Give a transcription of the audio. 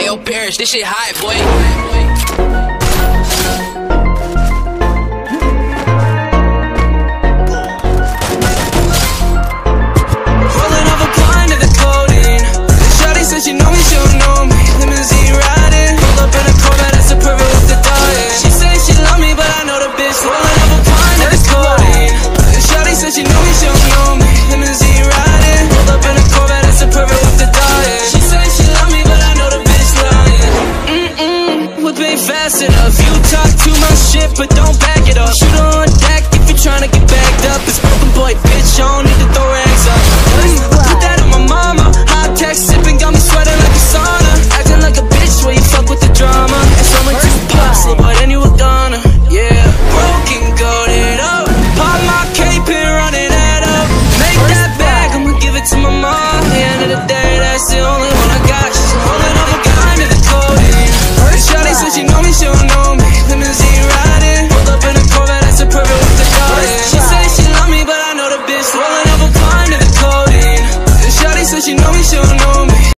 Ayo, Parrish, this shit hot, boy. She know me, she don't know me. Limousine riding, pull up in a Corvette, that's a perfect with the diet. She say she love me, but I know the bitch rolling up a pint of this codeine. Shawty said she know me, she don't know me. Limousine riding, pull up in a Corvette, that's a perfect with the diet. She say she love me, but I know the bitch lying. Whip ain't fast enough. You talk too much shit, but don't back it up. Shoot her on deck if you're trying to get bagged up. It's broken boy, bitch on